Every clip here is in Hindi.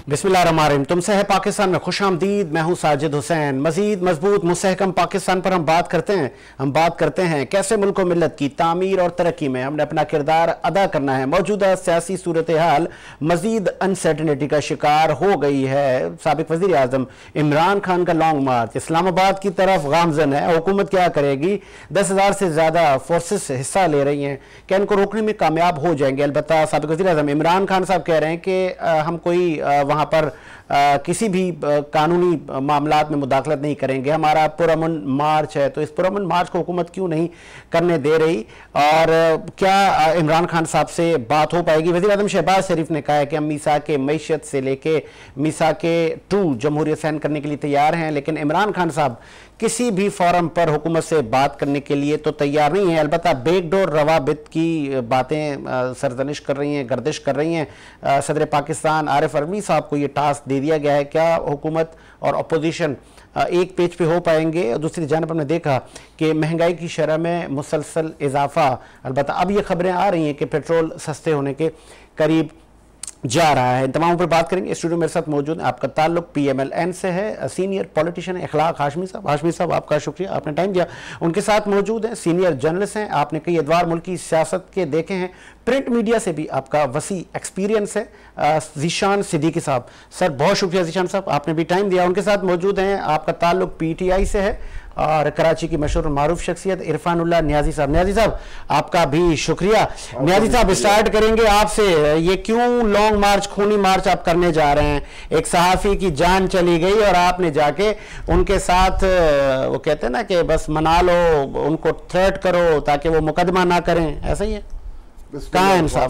बिस्मिल्लाहिर्रहमानिर्रहीम। तुमसे है पाकिस्तान में खुशामदीद। मैं हूं साजिद हुसैन। मजीद मजबूत मुस्तहकम पाकिस्तान पर हम बात करते हैं कैसे मुल्क व मिल्लत की तामीर और तरक्की में हमने अपना किरदार अदा करना है। मौजूदा सियासी सूरत हाल मजीद अनसर्टनिटी का शिकार हो गई है। साबिक वज़ीर आज़म इमरान खान का लॉन्ग मार्च इस्लामाबाद की तरफ गामजन है। हुकूमत क्या करेगी? 10,000 से ज़्यादा फोर्सेस हिस्सा ले रही हैं। क्या इनको रोकने में कामयाब हो जाएंगे? अलबत्ता साबिक वज़ीर आज़म इमरान खान साहब कह रहे हैं कि हम कोई वहाँ पर किसी भी कानूनी मामलात में मुदाखलत नहीं करेंगे। हमारा पुरअमन मार्च है, तो इस पुरअमन मार्च को हुकूमत क्यों नहीं करने दे रही? और क्या इमरान खान साहब से बात हो पाएगी? वज़ीर आज़म शहबाज शरीफ ने कहा है कि हम मीसाक मईशत से लेके मीसाक 2 जमहूरियत साइन करने के लिए तैयार हैं, लेकिन इमरान खान साहब किसी भी फोरम पर हुकूमत से बात करने के लिए तो तैयार नहीं है। अलबत्ता बैकडोर रवाबित की बातें सरजनिश कर रही हैं, गर्दिश कर रही हैं। सदर पाकिस्तान आरिफ अलवी साहब को ये टास्क दे दिया गया है। क्या हुकूमत और अपोजिशन एक पेज पे हो पाएंगे? और दूसरी जानब हमने देखा कि महंगाई की शरह में मुसलसल इजाफा, अलबत्ता अब ये खबरें आ रही हैं कि पेट्रोल सस्ते होने के करीब जा रहा है। इन तमाम पर बात करेंगे। स्टूडियो मेरे साथ मौजूद है, आपका ताल्लुक PMLN से है, सीनियर पॉलिटिशियन इखलाक हाशमी साहब। हाशमी साहब, आपका शुक्रिया, आपने टाइम दिया। उनके साथ मौजूद हैं सीनियर जर्नलिस्ट हैं, आपने कई अदवार मुल्क की सियासत के देखे हैं, प्रिंट मीडिया से भी आपका वसी एक्सपीरियंस है, ज़ीशान सिद्दीकी साहब। सर बहुत शुक्रिया ज़ीशान साहब, आपने भी टाइम दिया। उनके साथ मौजूद हैं, आपका ताल्लुक PTI से है और कराची की मशहूर मारूफ शख्सियत इरफानुल्लाह नियाजी साहब। नियाजी साहब, आपका भी शुक्रिया। नियाजी साहब, स्टार्ट करेंगे आपसे। ये क्यों लॉन्ग मार्च, खूनी मार्च आप करने जा रहे हैं? एक सहाफ़ी की जान चली गई और आपने जाके उनके साथ, वो कहते हैं ना कि बस मना लो, उनको थ्रेट करो ताकि वो मुकदमा ना करें, ऐसा ही है? कहाँ है इंसाफ?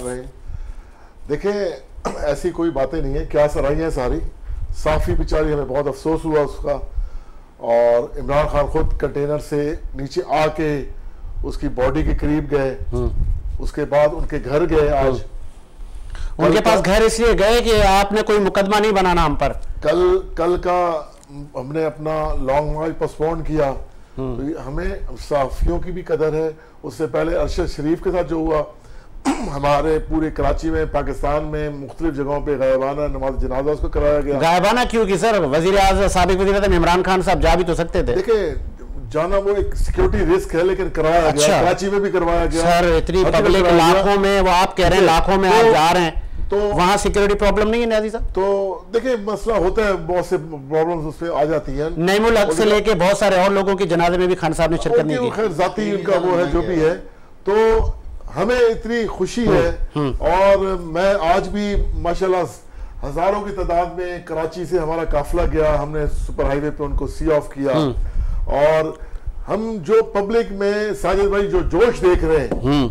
देखिए, ऐसी कोई बातें नहीं है। क्या सराहियां सारी साफी बेचारी, हमें बहुत अफसोस हुआ उसका। और इमरान खान खुद कंटेनर से नीचे आके उसकी बॉडी के करीब गए, उसके बाद उनके घर गए। आज उनके पास घर इसलिए गए कि आपने कोई मुकदमा नहीं बनाना हम पर। कल का हमने अपना लॉन्ग मार्च पोस्टपोन किया, तो हमें साफियों की भी कदर है। उससे पहले अरशद शरीफ के साथ जो हुआ, हमारे पूरे कराची में, पाकिस्तान में मुख्तलिफ जगहों पे गायबाना नमाज जनाजा उसको कराया गया। गायबाना क्यों की सर? वजीर आज़म, साबिक वजीर आज़म इमरान खान साहब जा भी तो सकते थे। देखिए, जाना वो एक सिक्योरिटी रिस्क है, लेकिन कराया गया। कराची में भी करवाया गया। सर इतनी पब्लिक लाखों में, वो आप कह रहे हैं लाखों में आप जा रहे हैं, तो वहाँ सिक्योरिटी प्रॉब्लम नहीं है नियाजी साहब? तो देखिए, मसला होता है, बहुत से प्रॉब्लम्स उसपे आ जाती हैं। नईमुल हक से लेके बहुत सारे और लोगों के जनाजे में भी खान साहब ने शिरकत नहीं की। खैर जाती उनका वो है जो भी है। तो हमें इतनी खुशी है, और मैं आज भी माशाल्लाह हजारों की तादाद में कराची से हमारा काफिला गया। हमने सुपर हाईवे पे उनको सी ऑफ किया। और हम जो पब्लिक में साजिद भाई जो जोश देख रहे हैं,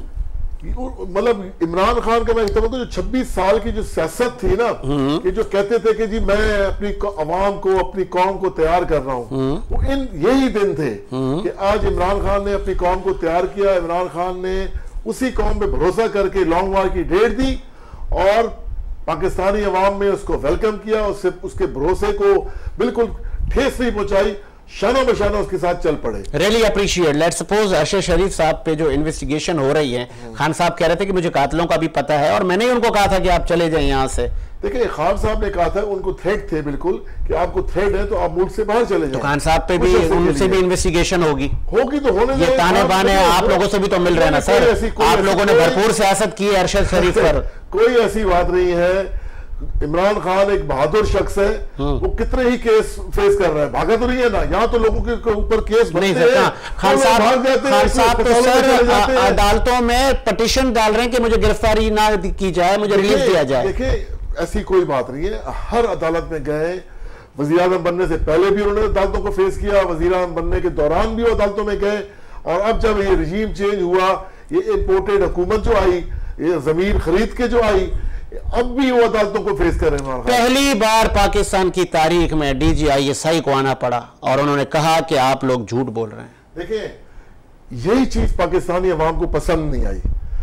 मतलब इमरान खान का मैं कहता हूं, जो 26 साल की जो सियासत थी ना, कि जो कहते थे कि जी मैं अपनी अवाम को, अपनी कौम को तैयार कर रहा हूं, वो यही दिन थे कि आज इमरान खान ने अपनी कौम को तैयार किया। इमरान खान ने उसी कौम पे भरोसा करके लॉन्ग मार्च की डेट दी और पाकिस्तानी अवाम में उसको वेलकम किया। उसके भरोसे को बिल्कुल ठेस नहीं पहुंचाई, शाना बशाना उसके साथ चल पड़े। Really appreciate. Let's suppose Arshad Sharif साहब पे जो इन्वेस्टिगेशन हो रही है, खान साहब कह रहे थे कि मुझे कातिलों का भी पता है और मैंने ही उनको कहा था कि आप चले जाएं यहाँ से। देखिए, खान साहब ने कहा था, उनको थ्रेट थे बिल्कुल कि आपको थ्रेट है तो आप मुल्क से बाहर चले जाएं। तो खान साहब पे भी, उनसे भी इन्वेस्टिगेशन होगी तो होने ये ताने बाने आप लोगों से भी तो मिल रहे हैं ना सर। आप लोगों ने भरपूर सियासत की है अरशद शरीफ पर। कोई ऐसी बात नहीं है। इमरान खान एक बहादुर शख्स है, वो कितने ही केस फेस कर रहा है, भागा तो नहीं है ना। यहाँ तो लोगों के ऊपर केस नहीं सकता। खान साहब तो सर अदालतों में पिटीशन डाल रहे हैं कि मुझे गिरफ्तारी ना की जाए, मुझे रिलीज दिया जाए। देखिए, ऐसी कोई बात नहीं है। हर अदालत में गए, वजीर आज़म बनने से पहले भी उन्होंने अदालतों को फेस किया, वजीर आज़म बनने के दौरान भी वो अदालतों में गए, और अब जब ये रजीम चेंज हुआ, ये इम्पोर्टेड हुकूमत जो आई, ये जमीन खरीद के जो आई, अब भी वो अदालतों को फेस कर रहे हैं। पहली बार पाकिस्तान की तारीख में DGISI को आना पड़ा और उन्होंने कहा कि आप लोग झूठ बोल रहे हैं। देखिए, यही चीज पाकिस्तानी अवाम को पसंद नहीं आई।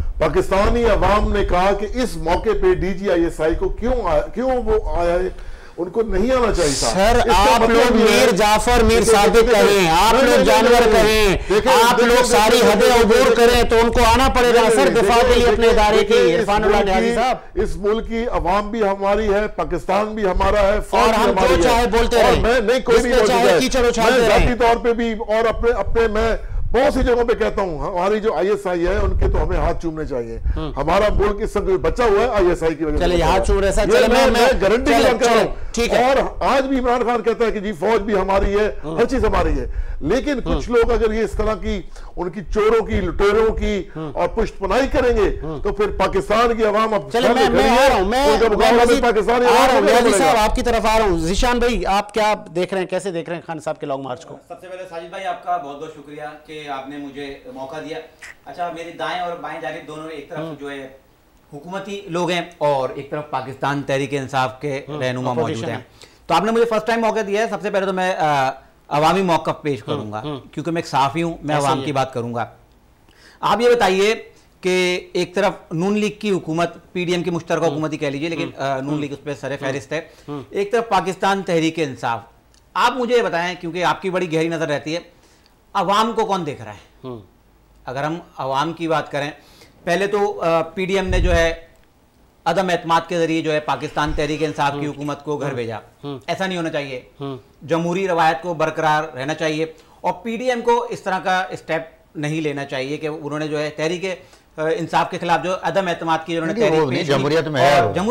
पाकिस्तानी अवाम ने कहा कि इस मौके पे DGISI को क्यों वो आया है। उनको नहीं आना चाहिए था। सर आप लोग मीर जाफर मीर सादिक करें, आप लोग जानवर करें, आप लोग सारी हदें अबूर करें तो उनको आना पड़ेगा सर दिफा के लिए अपने इदारे की। इरफानुल्लाह नियाज़ी साहब, इस मुल्क की अवाम भी हमारी है, पाकिस्तान भी हमारा है, और हम जो चाहे बोलते रहे, मैं नहीं कोई नहीं बोलता, मैं जाती तौर पे भी और अपने मैं बहुत सी जगहों पे कहता हूँ हमारी जो आईएसआई है उनके तो हमें हाथ चूमने चाहिए। हमारा मुल्क इस समय बचा हुआ है आईएसआई की वजह से। चलिए हाथ चूम रहे सर, चले मैं गारंटी की बात कर रहा हूँ। ठीक है। और आज भी इमरान खान कहता है कि जी फौज भी हमारी है, हर चीज हमारी है, लेकिन कुछ लोग अगर ये इस तरह की उनकी चोरों की लुटेरों की और पुष्टपनाही करेंगे तो फिर पाकिस्तान की आवाम अब चले मैं आ रहा हूँ, मैं पाकिस्तान साहब आपकी तरफ आ रहा हूँ। ज़ीशान भाई आप क्या देख रहे हैं, कैसे देख रहे हैं खान साहब के लॉन्ग मार्च को? सबसे पहले साजिद भाई आपका बहुत बहुत शुक्रिया कि आपने मुझे मौका दिया। अच्छा, मेरी दाएं और बाएं जानिब दोनों एक तरफ जो है हुकूमती लोग हैं और एक तरफ पाकिस्तान तहरीक इंसाफ के रहनुमा मौजूद हैं। तो आपने मुझे फर्स्ट टाइम मौका दिया है। सबसे पहले तो मैं अवामी मौक़िफ़ पेश करूंगा क्योंकि मैं एक सहाफ़ी हूं, मैं अवाम की बात करूंगा। आप ये बताइए कि एक तरफ नून लीग की हुकूमत, पीडीएम की मुश्तरका हुकूमत ही कह लीजिए, लेकिन नून लीग उस पर सर फहरिस्त है, एक तरफ पाकिस्तान तहरीक इंसाफ। आप मुझे ये बताएं, क्योंकि आपकी बड़ी गहरी नज़र रहती है, अवाम को कौन देख रहा है? अगर हम अवाम की बात करें, पहले तो पीडीएम ने जो है अदम एतमाद के जरिए जो है पाकिस्तान तहरीक इंसाफ की हुकूमत को घर भेजा। ऐसा नहीं होना चाहिए, जमहूरी रवायत को बरकरार रहना चाहिए और पीडीएम को इस तरह का स्टेप नहीं लेना चाहिए कि उन्होंने जो है तहरीक इंसाफ के खिलाफ जो अदम एतमाद की उन्होंने जमहूरियत में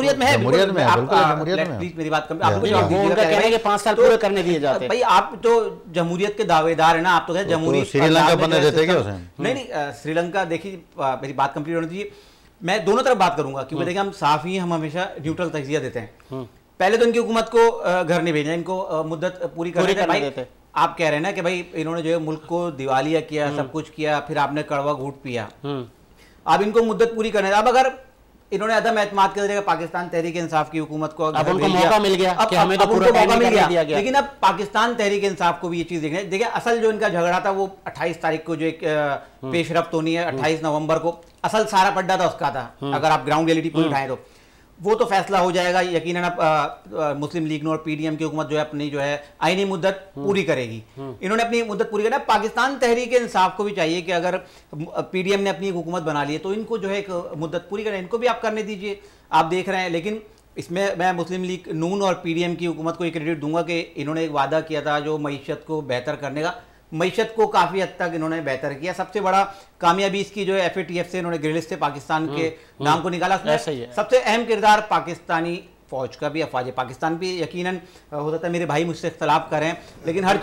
है, प्लीज मेरी बात कहने के 5 साल पूरे करने दिए जाते हैं। भाई आप तो जमहूरियत के दावेदार है ना, आप तो जमहूरी श्रीलंका बनने देते क्या उसे? नहीं, श्रीलंका देखिए, मेरी बात कंप्लीट होने दीजिए, मैं दोनों तरफ बात करूंगा क्योंकि देखिए हम साफी हम हमेशा न्यूट्रल तजिया देते हैं। पहले तो इनकी हुकूमत को घर नहीं भेजना, इनको मुद्दत पूरी करने देते। आप कह रहे हैं ना कि भाई इन्होंने जो है मुल्क को दिवालिया किया, सब कुछ किया, फिर आपने कड़वा घूंट पिया, अब इनको मुद्दत पूरी करने। अब अगर इन्होंने अदम एतमाद के जरिए पाकिस्तान तहरीक इंसाफ की हुकूमत को अब उनको मौका मिल गया, अब उनको मौका मिल गया, लेकिन अब पाकिस्तान तहरीक इंसाफ को भी ये चीज देखिए असल जो इनका झगड़ा था वो 28 तारीख को जो एक पेशरफ्त होनी है, 28 नवंबर को असल सारा पड्डा था उसका था। अगर आप ग्राउंड रियलिटी पूरी उठाएं तो वो तो फैसला हो जाएगा यकीनन। अब मुस्लिम लीग ने और पीडीएम की हुकूमत जो है अपनी जो है आईनी मुद्दत पूरी करेगी। इन्होंने अपनी मुद्दत पूरी करना। पाकिस्तान तहरीक इंसाफ को भी चाहिए कि अगर पीडीएम ने अपनी हुकूमत बना ली है तो इनको जो है एक मुद्दत पूरी करें, इनको भी आप करने दीजिए। आप देख रहे हैं, लेकिन इसमें मैं मुस्लिम लीग नून और पीडीएम की हुकूमत को एक क्रेडिट दूंगा कि इन्होंने एक वादा किया था जो मईशत को बेहतर करने का, मईशत को काफ़ी हद तक इन्होंने बेहतर किया। सबसे बड़ा कामयाबी इसकी जो है FATF से इन्होंने ग्रे लिस्ट से पाकिस्तान के नाम को निकाला। सबसे अहम किरदार पाकिस्तानी फौज का भी, अफवाज पाकिस्तान भी। यकीनन हो सकता है मेरे भाई मुझसे इख्तलाफ करें, लेकिन हर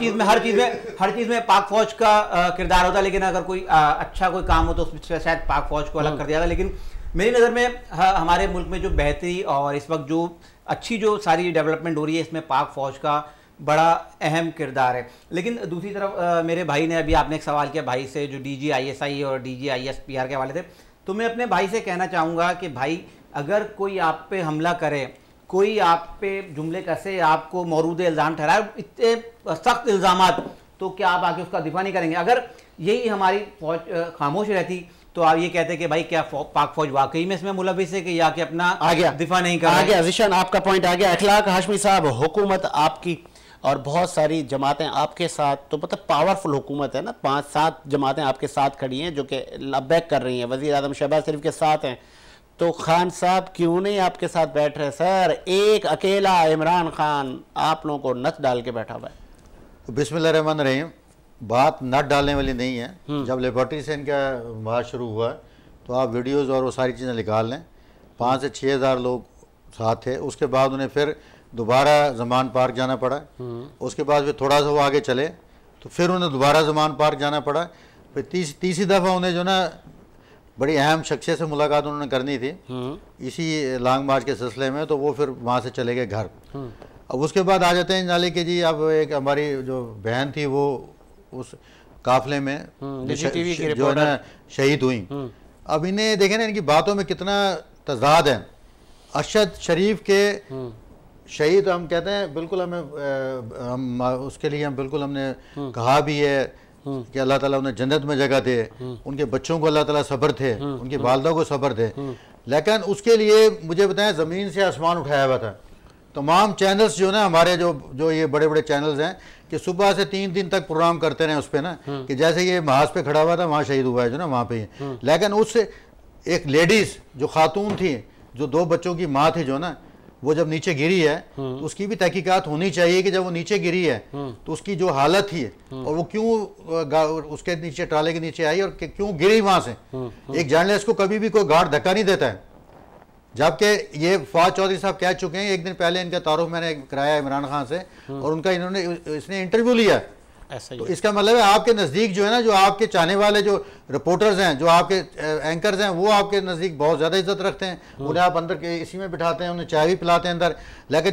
चीज़ में पाक फौज का किरदार होता है। लेकिन अगर कोई अच्छा कोई काम हो तो उसमें शायद पाक फौज को अलग कर दिया था। लेकिन मेरी नज़र में हमारे मुल्क में जो बेहतरी और इस वक्त जो अच्छी जो सारी डेवलपमेंट हो रही है, इसमें पाक फौज का बड़ा अहम किरदार है। लेकिन दूसरी तरफ मेरे भाई ने, अभी आपने एक सवाल किया भाई से जो DG ISI और DG ISPR के वाले थे, तो मैं अपने भाई से कहना चाहूँगा कि भाई अगर कोई आप पे हमला करे, कोई आप पे जुमले कैसे आपको मौरूद इल्ज़ाम ठहराए, इतने सख्त इल्ज़ामात, तो क्या आप आके उसका दिफा नहीं करेंगे? अगर यही हमारी फौज खामोश रहती तो आप ये कहते कि भाई क्या पाक फौज वाकई में इसमें मुलविस है कि या कि अपना दिफा नहीं कर रहा है? ज़ीशान आपका पॉइंट आ गया। अखलाक हाशमी साहब, हुकूमत आपकी और बहुत सारी जमातें आपके साथ, तो मतलब पावरफुल हुकूमत है ना, 5-7 जमातें आपके साथ खड़ी हैं जो कि बैक कर रही हैं, वज़ीर आज़म शहबाज शरीफ के साथ हैं, तो खान साहब क्यों नहीं आपके साथ बैठ रहे? सर एक अकेला इमरान खान आप लोगों को नच डाल के बैठा हुआ है। बिस्मिल्लाहिर्रहमानिर्रहीम, बात नट डालने वाली नहीं है। जब लेबॉर्ट्री से इनका मार्च शुरू हुआ तो आप वीडियोज़ और वो सारी चीज़ें निकाल लें, 5 से 6 हज़ार लोग साथ थे। उसके बाद उन्हें फिर दोबारा ज़मान पार्क जाना पड़ा, उसके बाद फिर थोड़ा सा वो आगे चले तो फिर उन्हें दोबारा ज़मान पार्क जाना पड़ा। फिर तीसरी दफ़ा उन्हें जो ना बड़ी अहम शख्सियत से मुलाकात उन्होंने करनी थी इसी लॉन्ग मार्च के सिलसिले में, तो वो फिर वहाँ से चले गए घर। अब उसके बाद आ जाते हैं नाले के जी, अब एक हमारी जो बहन थी वो उस काफिले में जो है ना शहीद हुई। अब इन्हें देखें ना, इनकी बातों में कितना तजाद है। अरशद शरीफ के शहीद हम कहते हैं, बिल्कुल हम उसके लिए हम बिल्कुल हमने कहा भी है कि अल्लाह ताला उन्हें जन्नत में जगह दे, उनके बच्चों को अल्लाह ताला सब्र थे, उनकी वालदा को सब्र थे। लेकिन उसके लिए मुझे बताएं ज़मीन से आसमान उठाया हुआ था। तमाम चैनल्स जो ना हमारे जो ये बड़े बड़े चैनल्स हैं कि सुबह से 3 दिन तक प्रोग्राम करते रहे उस पर ना, कि जैसे ये महाज पे खड़ा हुआ था वहाँ शहीद हुआ है जो ना वहाँ पे, लेकिन उससे एक लेडीज जो खातून थी, जो 2 बच्चों की माँ थी जो ना, वो जब नीचे गिरी है तो उसकी भी तहकीकात होनी चाहिए कि जब वो नीचे गिरी है तो उसकी जो हालत थी और वो क्यों उसके नीचे ट्राले के नीचे आई और क्यों गिरी वहां से। एक जर्नलिस्ट को कभी भी कोई गार्ड धक्का नहीं देता है, जबकि ये फवाद चौधरी साहब कह चुके हैं, एक दिन पहले इनका तारुफ मैंने कराया इमरान खान से और उनका इसने इंटरव्यू लिया। तो इसका मतलब है आपके नज़दीक जो है ना, जो आपके चाहने वाले जो रिपोर्टर्स हैं, जो आपके एंकर्स हैं, वो आपके नज़दीक बहुत ज़्यादा इज्जत रखते हैं, उन्हें आप अंदर के इसी में बिठाते हैं, उन्हें चाय भी पिलाते हैं अंदर, लेकिन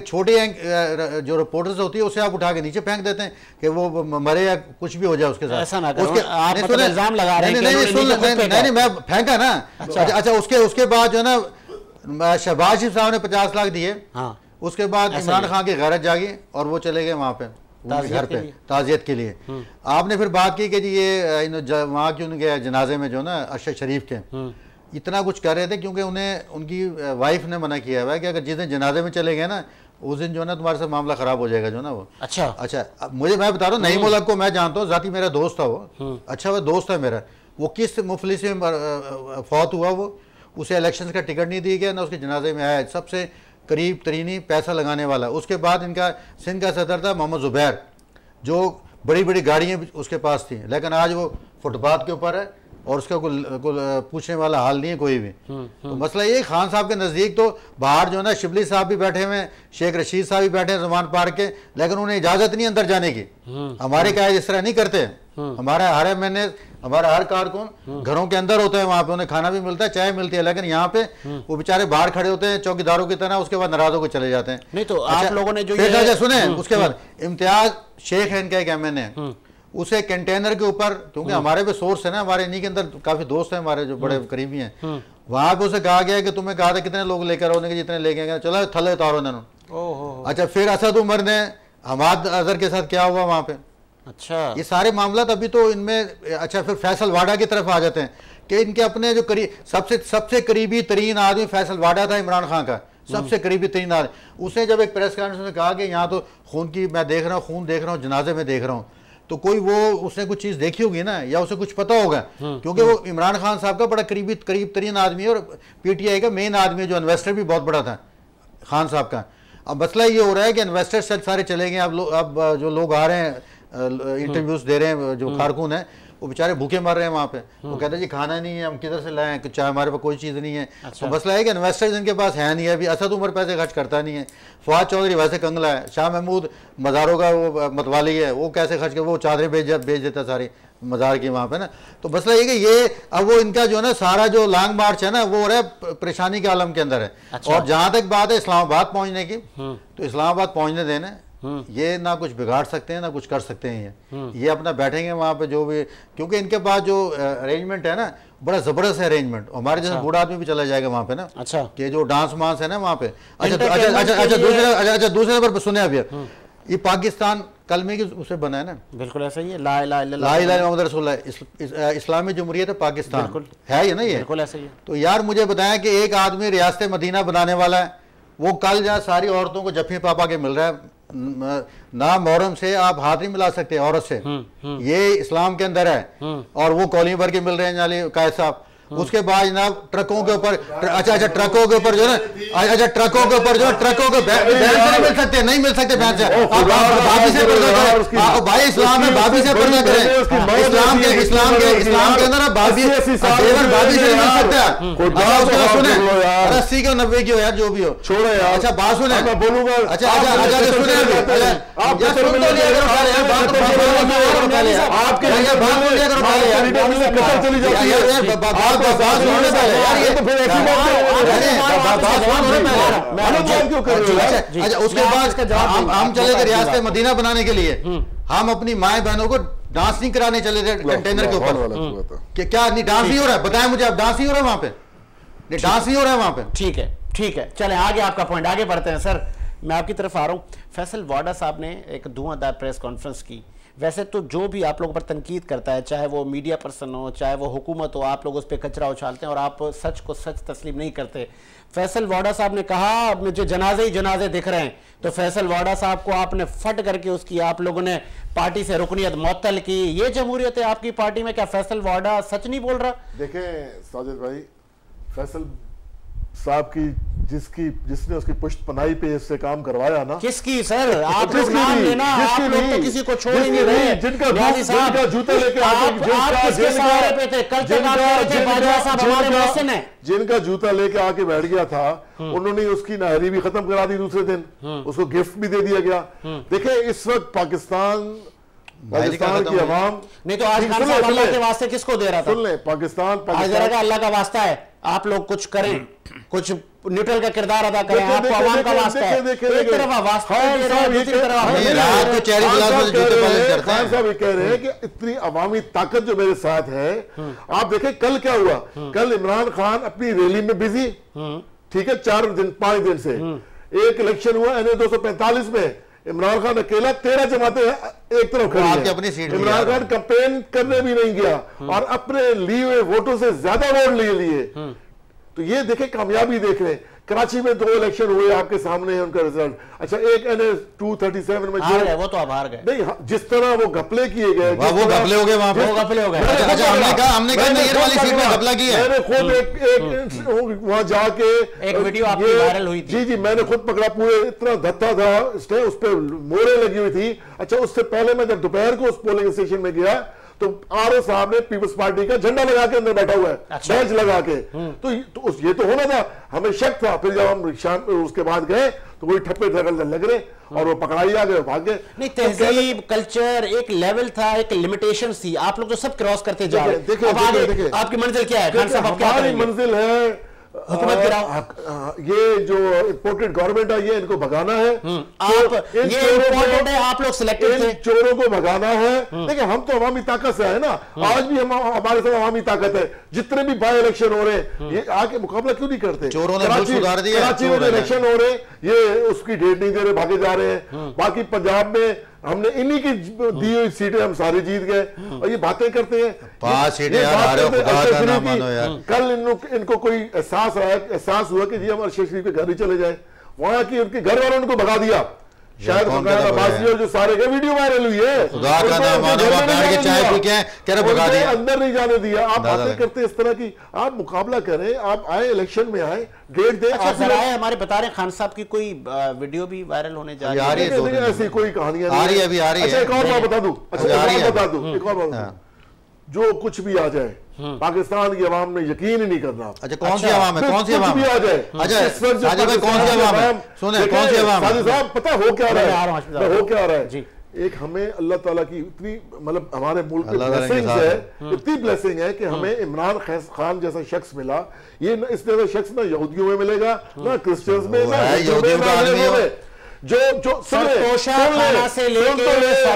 छोटे जो रिपोर्टर्स होती है उसे आप उठा के नीचे फेंक देते हैं कि वो मरे या कुछ भी हो जाए उसके साथ। ऐसा ना करो, आप मतलब इल्जाम लगा रहे हैं। नहीं, मैं फेंका ना। अच्छा, उसके बाद जो है ना शहबाज शरीफ साहब ने 50 लाख दिए, उसके बाद इमरान खान की गैरत जागी और वो चले गए वहाँ पे घर पे ताज़ियत के लिए। आपने फिर बात की कि जी ये वहाँ क्यों नहीं गया जनाजे में जो ना अरशद शरीफ के, इतना कुछ कर रहे थे क्योंकि उन्हें उनकी वाइफ ने मना किया हुआ है कि अगर जिस दिन जनाजे में चले गए ना उस दिन जो है ना तुम्हारे साथ मामला खराब हो जाएगा जो ना वो। अच्छा, मैं बता रहा हूँ, नईम मुल्क को मैं जानता हूँ, जाती मेरा दोस्त था वो। अच्छा, वो दोस्त है मेरा, वो किस मुफलिस में फौत हुआ, वो उसे इलेक्शन का टिकट नहीं दिया गया ना उसके जनाजे में आया, सबसे करीब तरीनी पैसा लगाने वाला। उसके बाद इनका सिंध का सदर था मोहम्मद जुबैर, जो बड़ी बड़ी गाड़ियाँ उसके पास थी, लेकिन आज वो फुटपाथ के ऊपर है और उसका कोई पूछने वाला हाल नहीं है कोई भी। तो मसला ये, खान साहब के नज़दीक तो बाहर जो है ना शिबली साहब भी बैठे हुए हैं, शेख रशीद साहब भी बैठे हैं ज़मान पार्क के, लेकिन उन्हें इजाज़त नहीं अंदर जाने की। हमारे क्या इस तरह नहीं करते, हमारा हर महीने हमारा हर कारकुन घरों के अंदर होते हैं, वहाँ पे उन्हें खाना भी मिलता है, चाय मिलती है, लेकिन यहाँ पे वो बेचारे बाहर खड़े होते हैं चौकीदारों की तरह, उसके बाद नाराज होकर चले जाते हैं। नहीं तो आप लोगों ने जो सुने, उसके बाद इम्तियाज शेख है इनका एक MNA, उसे कंटेनर के ऊपर, क्योंकि हमारे पे सोर्स है ना, हमारे इन्हीं के अंदर काफी दोस्त हैं हमारे जो बड़े करीबी हैं, वहां पे उसे कहा गया कि तुम्हें कहा था कितने लोग लेकर आओ, कि जितने लेके गए, चलो थले उतारो इन्होंने। अच्छा, फिर असद उमर ने हमाद अजहर के साथ क्या हुआ वहां पे। अच्छा, ये सारे मामला अभी तो इनमें। अच्छा, फिर फैसल वाडा की तरफ आ जाते हैं कि इनके अपने जो सबसे करीबी तरीन आदमी फैसल वाडा था इमरान खान का, सबसे करीबी तरीन आदमी। उसने जब एक प्रेस कॉन्फ्रेंस में कहा कि यहाँ तो खून की मैं देख रहा हूँ, खून देख रहा हूँ, जनाजे में देख रहा हूँ, तो कोई वो उसने कुछ चीज़ देखी होगी ना, या उसे कुछ पता होगा, क्योंकि वो इमरान खान साहब का बड़ा करीब तरीन आदमी है और PTI का मेन आदमी है, जो इन्वेस्टर भी बहुत बड़ा था खान साहब का। अब मसला ये हो रहा है कि इन्वेस्टर सारे चले गए, अब जो लोग आ रहे हैं इंटरव्यूज दे रहे हैं, जो कारकुन है वो बेचारे भूखे मर रहे हैं वहाँ पे। वो कहते हैं जी खाना नहीं है, हम किधर से लाएं, चाहे हमारे पास कोई चीज़ नहीं है। तो मसला है कि इन्वेस्टर्स इनके पास है नहीं है। अभी असद उमर पैसे खर्च करता नहीं है, फवाद चौधरी वैसे कंगला है, शाह महमूद मज़ारों का वो मतवाली है, वो कैसे खर्च कर, वो चादरें भेज देता सारी मज़ार की वहाँ पे ना। तो मसला ये कि ये अब वो इनका जो है ना सारा जो लॉन्ग मार्च है ना, वो हो रहा है परेशानी के आलम के अंदर है। और जहाँ तक बात है इस्लामाबाद पहुँचने की, तो इस्लामाबाद पहुँचने देना, ये ना कुछ बिगाड़ सकते हैं ना कुछ कर सकते हैं। ये अपना बैठेंगे वहाँ पे जो भी, क्योंकि इनके पास जो अरेंजमेंट है ना बड़ा जबरदस्त है अरेंजमेंट। हमारे जैसे बूढ़ा आदमी भी चला जाएगा वहाँ पे ना। अच्छा, कि जो डांस वांस है ना वहाँ पे। अच्छा, दूसरे नंबर पर सुने अभी, ये पाकिस्तान कलमे की उसे बना है ना, बिल्कुल ऐसा ही है, ला इलाहा इल्लल्लाह मोहम्मद रसूलुल्लाह, इस्लामी जमहूरियत पाकिस्तान है ये ना, ये बिल्कुल ऐसा ही है। तो यार मुझे बताया कि एक आदमी रियासत मदीना बनाने वाला है, वो कल जहाँ सारी औरतों को जफ्फी पापा के मिल रहा है, ना मोहरम से आप हाथ नहीं मिला सकते औरत से, ये इस्लाम के अंदर है। और वो कॉलोनी भर के मिल रहे हैं जाली कायद साहब। उसके बाद जनाब ट्रकों के ऊपर, अच्छा ट्रकों के ऊपर जो है, अच्छा ट्रकों के ऊपर जो ट्रकों के बहन से नहीं मिल सकते बहन से, भाभी से पर्दा करें भाई, इस्लाम में भाभी से पर्दा करें, इस्लाम के अंदर भाभी से मिल सकते हैं। सुने 80 के 90 की हो यार, जो भी हो छोड़ो यार। अच्छा बात सुने, मैं बोलूंगा। अच्छा सुने, उसके बाद हम चले थे रियासत मदीना बनाने के लिए, हम अपनी माए बहनों को डांस नहीं कराने चले थे कंटेनर के ऊपर। क्या नहीं डांस नहीं हो रहा है, बताएं मुझे, अब डांस नहीं हो रहा है वहां पे, डांस नहीं हो रहा है वहां पे। ठीक है, चलें आगे, आपका पॉइंट आगे बढ़ते हैं। सर मैं आपकी तरफ आ रहा हूं। फैसल वाडा साहब ने एक धुआंधार प्रेस कॉन्फ्रेंस की, वैसे तो जो भी आप लोगों पर तनकीद करता है, चाहे वो मीडिया पर्सन हो, चाहे वो हुकूमत हो, आप लोग उस पर कचरा उछालते हैं और आप सच को सच तस्लीम नहीं करते। फैसल वाडा साहब ने कहा मुझे जनाजे ही जनाजे दिख रहे हैं, तो फैसल वाडा साहब को आपने फट करके उसकी आप लोगों ने पार्टी से रुकनियत मुअत्तल की। ये जमहूरियत है आपकी पार्टी में, क्या फैसल वाडा सच नहीं बोल रहा? देखें साजिद भाई, फैसल साहब की जिसने उसकी पुश्त पनाही पे इससे काम करवाया ना, किसकी सर? आप लोग नाम लेना, आप लोग तो किसी को छोड़ ही नहीं रहे। जिनका जूता लेके जिनका जूता लेके आके बैठ गया था, उन्होंने उसकी नाहरी भी खत्म करा दी दूसरे दिन, उसको गिफ्ट भी दे दिया गया। देखे इस वक्त पाकिस्तान की आवाम नहीं तो आज खान साहब अल्लाह के वास्ते किसको दे रहा था? सुन ले, पाकिस्तान अल्लाह का वास्ता है, आप लोग कुछ करें, कुछ न्यूट्रल का किरदार अदा करें, आपको आवाम का वास्ता है। एक तरफ वास्ता है, दूसरी तरफ खान साहब ये कह रहे हैं कि इतनी अवामी ताकत जो मेरे साथ है। आप देखें कल क्या हुआ, कल इमरान खान अपनी रैली में बिजी, ठीक है, 5 दिन से। एक इलेक्शन हुआ NA 245 में, इमरान खान अकेला 13 जमातें एक तरफ खड़ी हैं। इमरान खान कैंपेन करने भी नहीं गया और अपने लिए हुए वोटों से ज्यादा वोट लिए। तो ये देखे कामयाबी देख रहे हैं। कराची में 2 इलेक्शन हुए, आपके सामने है उनका रिजल्ट। अच्छा, एक NA 237 में हार गए, वो तो आप हार गए। नहीं, जिस तरह वो घपले किए गए, वो घपले हो गए वहां पे, वो घपले हो गए। अच्छा, हमने कहा ये वाली सीट में घपला किया है। मैंने खुद एक वहां जाके एक वीडियो आपकी वायरल हुई थी। जी, मैंने खुद पकड़ा, पूरे इतना धत्ता था, उस पर मोहरें लगी हुई थी। अच्छा, उससे पहले मैं जब दोपहर को उस पोलिंग स्टेशन में गया तो RO साहब ने पीपल्स पार्टी का झंडा लगा के अंदर बैठा हुआ है, अच्छा। बेंच लगा के। तो ये तो होना था, हमें शक था। फिर जब हम उसके बाद गए तो वही ठप्पे लग रहे और वो पकड़ाई आ गए, भाग गए। नहीं, तहजीब कल्चर एक लेवल था, एक लिमिटेशन थी, आप लोग तो सब क्रॉस करते जा रहे हैं। देखिए आपकी मंजिल क्या है खान साहब? हमारी मंजिल है हुकूमत गिराओ। ये जो इंपोर्टेड गवर्नमेंट है, ये इनको भगाना है। आप ये इंपोर्टेड है, आप लोग सिलेक्टेड थे, चोरों को भगाना है। देखिए, हम तो अवामी ताकत से है ना, आज भी हमारे साथ अवामी ताकत है। जितने भी बाई इलेक्शन हो रहे हैं, ये आके मुकाबला क्यों नहीं करते? चोरों ने सुधार दिया। कराची में जो इलेक्शन हो रहे हैं, ये उसकी डेट नहीं दे रहे, भागे जा रहे हैं। बाकी पंजाब में हमने इन्हीं की दी हुई सीटें हम सारे जीत गए और ये बातें करते हैं। 5 सीटें कल इनको कोई एहसास हुआ कि जी हम अरशद शरीफ के घर ही चले जाए, वहां की उनके घर वालों ने उनको भगा दिया। शायद जो सारे के वीडियो वायरल हुई है, अंदर नहीं जाने दिया। आप बातें करते हैं इस तरह की, आप मुकाबला करें, आप आए इलेक्शन में आए, डेट दें। हमारे बता रहे खान साहब की कोई वीडियो भी वायरल होने जा रही है, ऐसी कोई कहानियां आ रही है, अभी आ रही है। एक और बात बता दूं, एक और बात, जो कुछ भी आ जाए, पाकिस्तान की आवाम ने यकीन ही नहीं करना। अच्छा, कौन सी आवाम है? कौन सी आवाम भी आ जाए? अच्छा, साजिद भाई कौन सी आवाम है? सुने, कौन सी आवाम? साजिद साहब, पता हो क्या रहा है? हो क्या रहा है? एक हमें अल्लाह ताला की इतनी, मतलब हमारे मुल्क में ब्लेसिंग है, इतनी ब्लेसिंग है कि हमें इमरान खान जैसा शख्स मिला। ये इस जैसा शख्स ना यहूदियों में मिलेगा, ना क्रिश्चियंस में, ना हिंदुओं में। जो खाना से लेके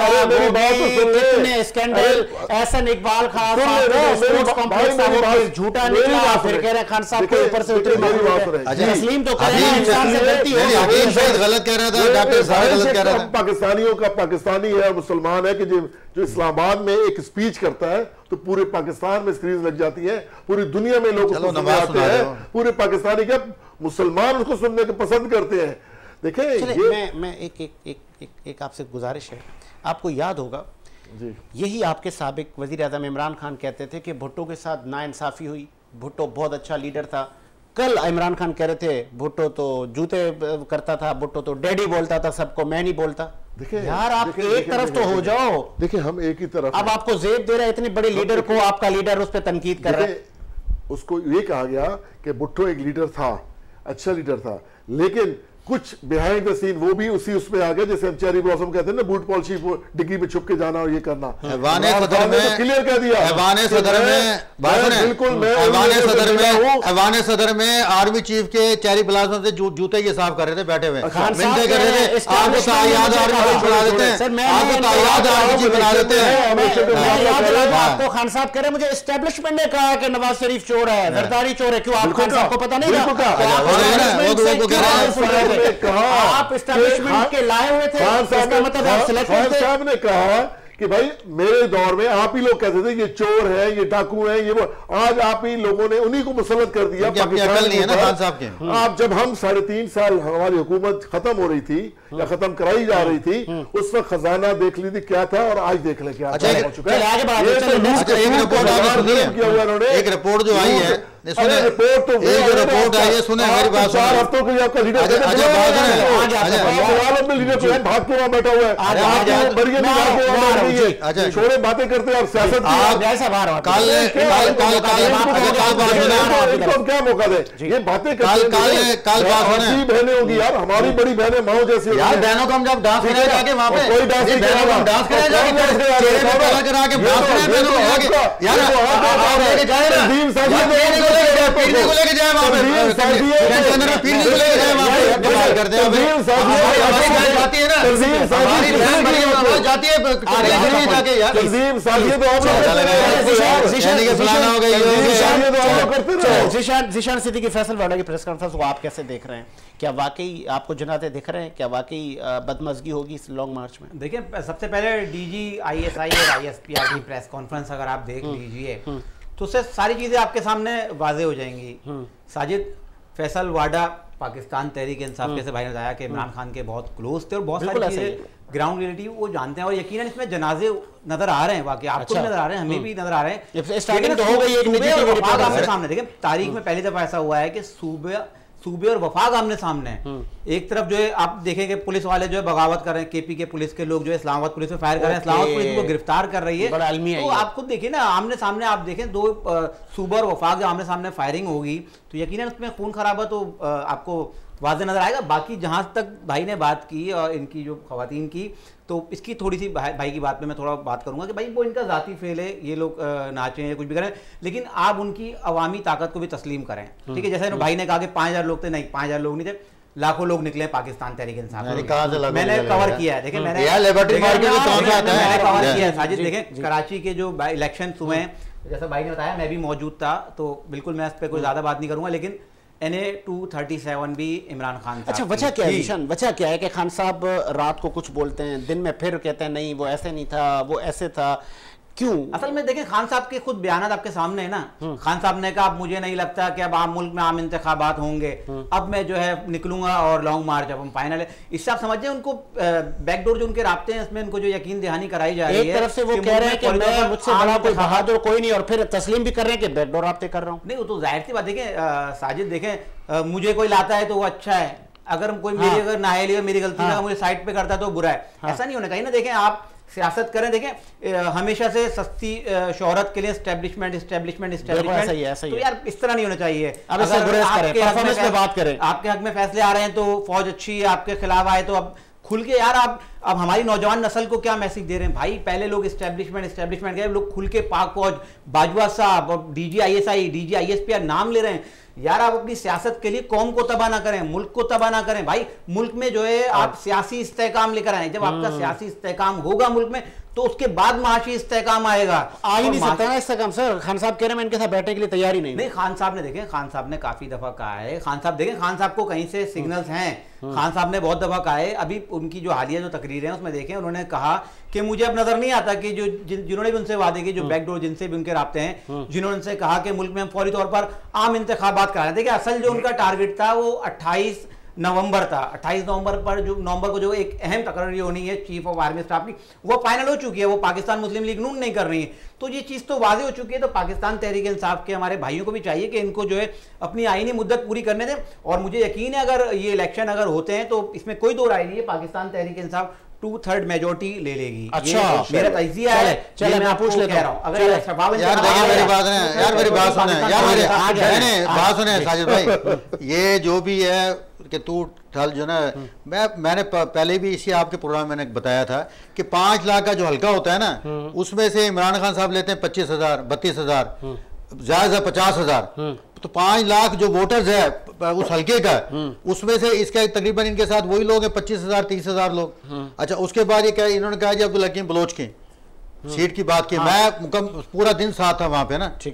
कितने scandal, Ehsan Iqbal Khan sports complex का झूठा निकला, फिर कह रहे खान साहब के ऊपर से उतरी तस्लीम तो कर रहे हैं, इंसान से गलती है। गलत कह रहा था डॉक्टर साहब, गलत कह रहा था। पाकिस्तानियों का पाकिस्तानी है, मुसलमान है कि जो इस्लामाबाद में एक स्पीच करता है तो पूरे पाकिस्तान में स्क्रीन लग जाती है, पूरी दुनिया में लोग आते हैं, पूरे पाकिस्तानी क्या मुसलमान उसको सुनने को पसंद करते हैं। देखिए, मैं एक आपसे गुजारिश है, आपको याद होगा जी, यही आपके साबिक वजीर आज़म इमरान खान कहते थे कि भुट्टो के साथ नाइंसाफी हुई, भुट्टो बहुत अच्छा लीडर था। कल इमरान खान कह रहे थे भुट्टो तो जूते करता था, भुट्टो तो डैडी बोलता था सबको, मैं नहीं बोलता। देखिए यार, आप एक तरफ तो हो जाओ। देखिए, हम एक ही तरफ, अब आपको जेब दे रहा है इतनी बड़ी लीडर को, आपका लीडर उस पर तनकीद कर रहा है। उसको ये कहा गया कि भुट्टो एक लीडर था, अच्छा लीडर था, लेकिन कुछ बिहाइंड द सीन वो भी उसी उसमें आ गए, जैसे हम चेरी ब्लॉसम कहते हैं ना, बूट पॉलिशी डिग्गी पे छुप के जाना और ये करना। ऐवाने सदर में क्लियर कह दिया, ऐवाने सदर में आर्मी चीफ के चेरी ब्लॉसम से जूते के साफ कर रहे थे, बैठे हुए मिलते कर रहे थे। आपको तायाद आर्मी चीफ बना देते हैं, आपको तायाद आर्मी चीफ बना देते हैं। आपको खान साहब कह रहे मुझे एस्टेब्लिशमेंट ने कहा कि नवाज शरीफ चोर है, जरदारी चोर है, क्यों आप खान साहब को पता नहीं था? आप एस्टैब्लिशमेंट के लाए हुए थे, खान साहब ने कहा कि भाई मेरे दौर में आप ही लोग कहते थे ये चोर है, ये डाकू है, ये वो, आज आप ही लोगों ने उन्हीं को मुसल्लत कर दिया। पाकिस्तान नहीं है ना खान साहब के। आप जब हम 3.5 साल हमारी हुकूमत खत्म हो रही थी या खत्म कराई जा रही थी, उस वक्त खजाना देख लीजिए क्या था और आज देख ले क्या हो चुका है। एक रिपोर्ट जो आई है, रिपोर्ट तो रिपोर्ट आई है, सुने मेरी बात, 4 हफ्तों के लिए आपका लीडर भाग के वहां बैठा हुआ है, छोड़े बातें करते हैं और सियासत क्या मौका दे, ये बातें बहनें होगी यार, हमारी बड़ी बहनें माओ जैसी यार, बहनों को हम जब डांस करें जाके वहां पे, कोई डांस नहीं करेगा, डांस करें जाके पीरने को लेके जाए वहां पे, पीरने को लेके जाए वहां पे, बात करते हैं जाती है ना, जाती है जाके यार, ज़ीशान सिद्दीकी फैसल वाला की प्रेस कॉन्फ्रेंस को आप कैसे देख रहे हैं? क्या वाकई आपको जनाते दिख रहे हैं? क्या वाकई बदमज़गी होगी इस लॉन्ग मार्च में? देखिए, सबसे पहले DG ISI और ISPR की प्रेस कॉन्फ्रेंस अगर आप देख लीजिए तो उससे सारी चीजें आपके सामने वाजे हो जाएंगी। साजिद फैसल वाडा पाकिस्तान तहरीक इंसाफ के से भाई ने बताया कि इमरान खान के बहुत क्लोज थे और बहुत सारी चीजें ग्राउंड रियलिटी वो जानते हैं और यकीनन इसमें जनाजे नजर आ रहे हैं, वाकई आपको भी नजर आ रहे हैं, हमें भी नजर आ रहे हैं। स्टार्टिंग तो हो गई एक सामने देखिए, तारीख में पहली दफा ऐसा हुआ है कि सूबे और वफाक आमने सामने है। एक तरफ जो है आप देखेंगे पुलिस वाले जो है बगावत कर रहे हैं, KP के पुलिस के लोग जो है इस्लामाबाद पुलिस में फायर कर रहे हैं, इस्लामाबाद पुलिस को गिरफ्तार कर रही है। तो आप खुद देखिए ना, आमने सामने आप देखें दो सूबा और वफाक आमने सामने फायरिंग होगी तो यकीनन उसमें खून खराबा तो आपको वाज़े नजर आएगा। बाकी जहां तक भाई ने बात की और इनकी जो खवातीन की, तो इसकी थोड़ी सी भाई की बात पे मैं थोड़ा बात करूंगा कि भाई वो इनका जाती फेल है, ये लोग नाचें या कुछ भी करें, लेकिन आप उनकी अवामी ताकत को भी तस्लीम करें। ठीक है, जैसे भाई ने कहा कि 5000 लोग थे, नहीं 5000 लोग नहीं थे, लाखों लोग निकले पाकिस्तान तहरीक इंसाफ। मैंने कवर किया है, देखिए मैंने कवर किया है। साजिद देखें, कराची के जो इलेक्शन हुए हैं, जैसा भाई ने बताया मैं भी मौजूद था, तो बिल्कुल मैं इस पर कोई ज्यादा बात नहीं करूंगा, लेकिन NA 237 भी इमरान खान। अच्छा, वजह क्या है ईशान? वजह क्या है कि खान साहब रात को कुछ बोलते हैं, दिन में फिर कहते हैं नहीं वो ऐसे नहीं था, वो ऐसे था, क्यों? असल में देखें, खान साहब के खुद बयान आपके सामने है ना। खान साहब ने कहा अब मुझे नहीं लगता कि अब आम मुल्क में आम इंतखाबात होंगे, अब मैं जो है निकलूंगा और लॉन्ग मार्च अब हम फाइनल है। इससे आप समझिए उनको बैकडोर जो उनके राब्ते हैं इसमें उनको जो यकीन दहानी कराई जा रही है। एक तरफ से वो कह रहे हैं कि मैं मुझसे बड़ा कोई बहादुर कोई नहीं, और फिर तस्लीम भी कर रहे हैं कि बैकडोर राब्ते कर रहा हूँ। नहीं, वो तो जाहिर सी बात। देखें साजिद, देखें मुझे कोई लाता है तो वो अच्छा है, अगर कोई मेरी अगर नाअहली और मेरी गलती का मुझे साइड पे करता है तो बुरा है। ऐसा नहीं होना चाहिए ना। देखें, आप सियासत करें, देखें हमेशा से सस्ती शोहरत के लिए एस्टेब्लिशमेंट तो यार इस तरह नहीं होना चाहिए। अब आपके हक में फैसले आ रहे हैं तो फौज अच्छी है, आपके खिलाफ आए तो अब खुल के यार आप अब हमारी नौजवान नस्ल को क्या मैसेज दे रहे हैं भाई? पहले लोग एस्टेब्लिशमेंट गए, लोग खुल के पाक फौज, बाजवा साहब और DG ISI DG ISPR नाम ले रहे हैं। यार आप अपनी सियासत के लिए कौम को तबाह ना करें, मुल्क को तबाह ना करें भाई। मुल्क में जो है आप सियासी इस्तेहकाम लेकर आए, जब आपका सियासी इस्तेहकाम होगा मुल्क में तो उसके बाद माशी इस्तेहकाम आएगा। आ ही नहीं सकता ना इस्तेहकाम। सर खान साहब कह रहे हैं मैं इनके साथ बैठने के लिए तैयारी नहीं। खान साहब ने देखें, खान साहब ने काफी दफा कहा है, खान साहब देखें, खान साहब को कहीं से सिग्नल्स हैं। खान साहब ने बहुत दफा कहा है, अभी उनकी जो हालिया जो तकरीरें हैं उसमें देखें उन्होंने कहा कि मुझे अब नजर नहीं आता कि जो जिन्होंने भी उनसे वादे किए, जो बैकडोर जिनसे भी उनके राब्ते हैं, जिन्होंने उनसे कहा कि मुल्क में हम फौरी तौर पर आम इंतखाबात करा रहे हैं। देखिए असल जो उनका टारगेट था वो 28 नवंबर था। 28 नवंबर पर नवंबर को जो एक अहम तकरीर होनी है चीफ ऑफ आर्मी स्टाफ की, वो फाइनल हो चुकी है, वो पाकिस्तान मुस्लिम लीग नून नहीं कर रही है। तो ये चीज तो वाज़ेह हो चुकी है। तो पाकिस्तान तहरीक इंसाफ के हमारे भाइयों को भी चाहिए कि इनको जो है अपनी आईनी मुद्दत पूरी करने दें। और मुझे यकीन है अगर ये इलेक्शन अगर होते हैं तो इसमें कोई दो राय नहीं है, पाकिस्तान तहरीक इंसाफ 2/3 मेजोरिटी ले लेगी। अच्छा, मेरा तजिया है। चले मैं पूछ लेता हूं, अगर यार देखिए मेरी बात सुने, यार मेरी बात सुने, यार बात सुने साजिद भाई, ये जो भी है कि तू ठल जो ना, मैंने पहले भी इसी आपके प्रोग्राम में मैंने बताया था कि 5 लाख का जो हल्का होता है ना, उसमें से इमरान खान साहब लेते हैं 25,000 32,000, ज्यादा 50,000, तो 5 लाख जो वोटर्स है उस हल्के का, उसमें से इसके तकरीबन इनके साथ वही लोग हैं 25,000 30,000 लोग। अच्छा, उसके बाद ये क्या इन्होंने कहा जी अब्दुल हकीम बलोच की सीट की बात की, मैं पूरा दिन साथ था वहां पे ना, ठीक है,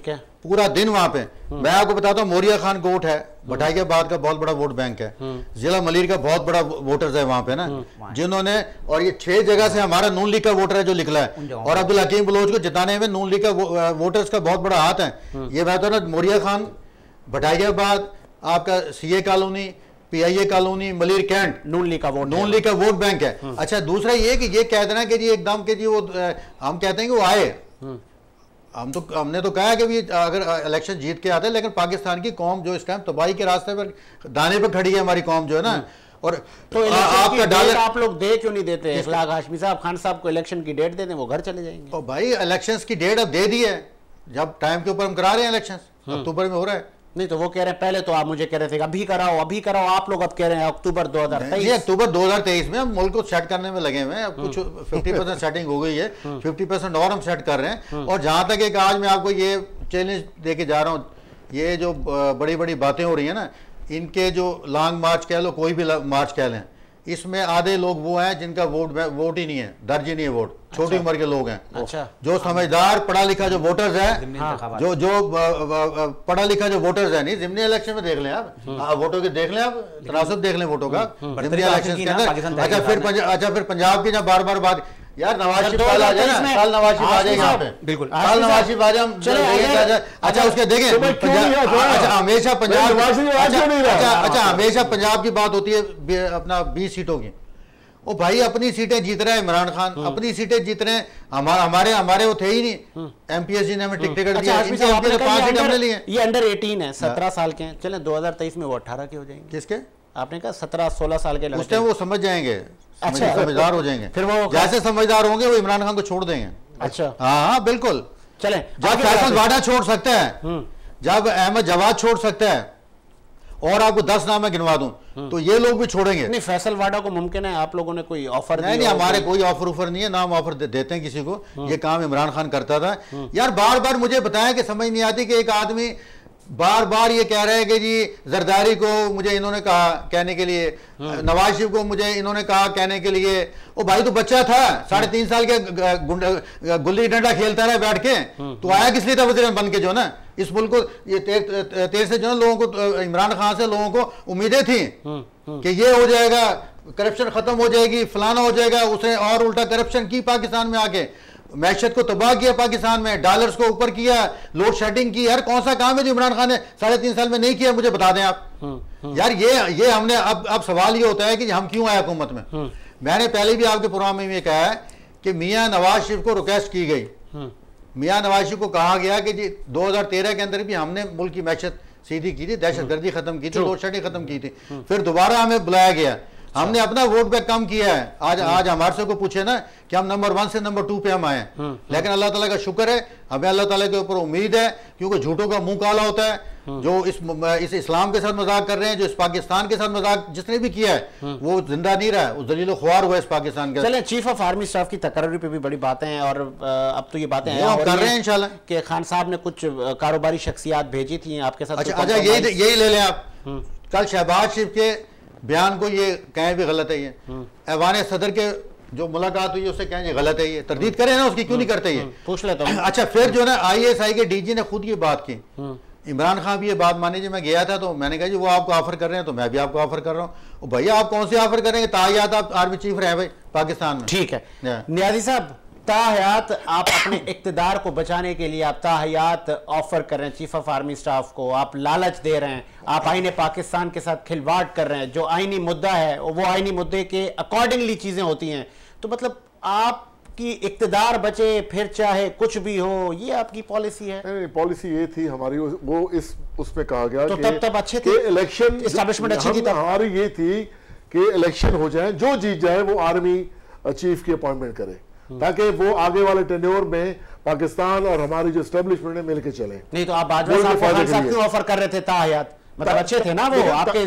पूरा दिन वहां पे। मैं आपको बताता हूँ, मोरिया खान कोट है, भटाइयाबाद का बहुत बड़ा वोट बैंक है, जिला मलिर का बहुत बड़ा वोटर्स है वहां पे ना, जिन्होंने, और ये 6 जगह से हमारा नून लीग का वोटर है जो निकला है, और अब्दुल हकीम बलोच को जिताने में नून लीग का वोटर्स का बहुत बड़ा हाथ है। ये बात है ना, मोरिया खान, भटाइयाबाद, आपका CA colony, PIA colony, Malir cantt, Noon league का वोट बैंक है। अच्छा, दूसरा ये कि ये कह देना कि जी एकदम के जी वो हम कहते हैं कि वो आए, हमने तो कहा कि भी अगर इलेक्शन जीत के आते हैं, लेकिन पाकिस्तान की कौम जो इस टाइम तबाही के रास्ते पर दाने पर खड़ी है, हमारी कौम जो है ना। और तो आपका डॉलर आप लोग दे क्यों नहीं देते? इखलाक हाशमी साहब, खान साहब को इलेक्शन की डेट दे दें, वो घर चले जाएंगे। तो भाई इलेक्शंस की डेट अब दे दी है, जब टाइम के ऊपर हम करा रहे हैं इलेक्शन, अक्टूबर में हो रहा है। नहीं तो वो कह रहे हैं, पहले तो आप मुझे कह रहे थे अभी कराओ अभी कराओ, आप लोग अब कह रहे हैं अक्टूबर 2023। अक्टूबर 2023 में हम मुल्क को सेट करने में लगे हुए हैं। अब कुछ 50% सेटिंग हो गई है, 50% और हम सेट कर रहे हैं। और जहां तक एक आज मैं आपको ये चैलेंज दे के जा रहा हूँ, ये जो बड़ी बड़ी बातें हो रही है ना, इनके जो लॉन्ग मार्च कह लो, कोई भी मार्च कह लें, इसमें आधे लोग वो हैं जिनका वोट ही नहीं है, दर्ज ही नहीं है वोट, छोटी उम्र के लोग हैं। अच्छा, जो समझदार पढ़ा लिखा जो वोटर्स है, जो पढ़ा लिखा जो वोटर्स है, नहीं जिमनी इलेक्शन में देख लें आप, वोटों के देख लें आप, तनासब देख लें वोटों का जिमनी इलेक्शन के अंदर। अच्छा फिर पंजाब की जब बार बार बात, यार नवाज शरीफ कल आ जाए ना, कल नवाज शरीफ आ जाएगा यहाँ पे, बिल्कुल कल नवाज शरीफ आ जाए, हम चले। अच्छा उसके देखें, अच्छा हमेशा पंजाब, अच्छा हमेशा पंजाब की बात होती है अपना 20 सीटों की। ओ भाई अपनी सीटें जीत रहे हैं इमरान खान, अपनी सीटें जीत रहे हैं, हमारे वो थे ही नहीं, एमपीएससी ने हमें टिकट दिया, 5 सीटें हमने लिए। ये अंडर 18 है, 17 साल के हैं, चले 2023 में वो 18 के हो जाएंगे। किसके? आपने कहा 17-16 साल के, उस टाइम वो समझ जाएंगे, अच्छा समझदार हो जाएंगे, फिर वो जैसे समझदार होंगे वो इमरान खान को छोड़ देंगे। अच्छा हाँ बिल्कुल, चले जब फैसल वाडा छोड़ सकता है, जब अहमद जवाद छोड़ सकता है, और आपको 10 नाम मैं गिनवा दूं, तो ये लोग भी छोड़ेंगे। नहीं फैसल वाडा को मुमकिन है आप लोगों ने कोई ऑफर दिया? नहीं, हमारे कोई ऑफर नहीं है, नाम ऑफर देते हैं किसी को, ये काम इमरान खान करता था। यार बार बार मुझे बताया कि समझ नहीं आती कि एक आदमी बार बार ये कह रहे हैं कि जी जरदारी को मुझे इन्होंने कहा कहने के लिए, नवाज शरीफ को मुझे इन्होंने कहा कहने के लिए। ओ भाई तो बच्चा था, 3.5 साल के गुल्ली डंडा खेलता रहा बैठ के, तो आया किस लिए था वज़ीर बन के जो ना इस मुल्क को, ये तेर से जो ना लोगों को, इमरान खान से लोगों को उम्मीदें थी कि ये हो जाएगा, करप्शन खत्म हो जाएगी, फलाना हो जाएगा, उसने और उल्टा करप्शन की पाकिस्तान में आके, मैशत को तबाह किया पाकिस्तान में, डॉलर्स को ऊपर किया, लोड शेडिंग की। यार कौन सा काम है जो इमरान खान ने 3.5 साल में नहीं किया, मुझे बता दें आप। यार ये हमने अब सवाल ये होता है कि हम क्यों आए हुकूमत में। मैंने पहले भी आपके प्रोग्राम में ये कहा है कि मियां नवाज शरीफ को रिक्वेस्ट की गई, मियां नवाज शरीफ को कहा गया कि जी 2013 के अंदर भी हमने मुल्क की मैशत सीधी की थी, दहशतगर्दी खत्म की थी, लोड शेडिंग खत्म की थी, फिर दोबारा हमें बुलाया गया, हमने अपना वोट बैंक कम किया है। आज हमारे से को पूछे ना कि हम नंबर 1 से नंबर 2 पे हम आए, लेकिन अल्लाह ताला का शुक्र है, हमें अल्लाह ताला के ऊपर उम्मीद है, क्योंकि झूठों का मुंह काला होता है। जो इस इस्लाम के साथ मजाक कर रहे हैं, जो इस पाकिस्तान के साथ मजाक जिसने भी किया है, वो जिंदा नहीं रहा है, वो जलीलो ख्वार हुआ इस पाकिस्तान का। चलें, चीफ ऑफ आर्मी स्टाफ की तकर्री पे भी बड़ी बातें हैं, और अब तो ये बातें कर रहे हैं इंशाल्लाह कि खान साहब ने कुछ कारोबारी शख्सियात भेजी थी आपके साथ। अच्छा यही ले लें आप, कल शहबाज शरीफ के बयान को ये कहें भी गलत है, ये ऐवान सदर के जो मुलाकात हुई उससे कहें ये गलत है, ये तरदीद करें ना उसकी, क्यों नहीं करते ये, पूछ लेता हूं। अच्छा फिर जो ना ISI के DG ने खुद ये बात की, इमरान खान भी ये बात मानी। जी मैं गया था तो मैंने कहा जी वो आपको ऑफर कर रहे हैं तो मैं भी आपको ऑफर कर रहा हूँ। भैया आप कौन सी ऑफर करेंगे, ताहयात आप आर्मी चीफ रहे भाई पाकिस्तान में। ठीक है नियाज़ी साहब, ताहयात आप अपने इक़्तिदार को बचाने के लिए आप ताहयात ऑफर कर रहे हैं चीफ ऑफ आर्मी स्टाफ को, आप लालच दे रहे हैं, आप आईने पाकिस्तान के साथ खिलवाड़ कर रहे हैं, जो आईनी मुद्दा है वो आईनी मुद्दे के अकॉर्डिंगली चीजें होती हैं, तो मतलब आपकी इक़्तिदार बचे फिर चाहे कुछ भी हो, ये आपकी पॉलिसी है? नहीं, पॉलिसी ये थी हमारी, वो इस उसमें कहा गया तो तब अच्छे थे, इलेक्शन एस्टैब्लिशमेंट अच्छी थी, तब हमारी ये थी कि इलेक्शन हो जाए, जो जीत जाए वो आर्मी चीफ की अपॉइंटमेंट करे, ताकि वो आगे वाले टेन्योर में पाकिस्तान और हमारी जो एस्टेब्लिशमेंट मिलकर चले। नहीं तो आप बाजवा साहब क्यों ऑफर कर रहे थे ताहयात? मतलब अच्छे थे ना वो,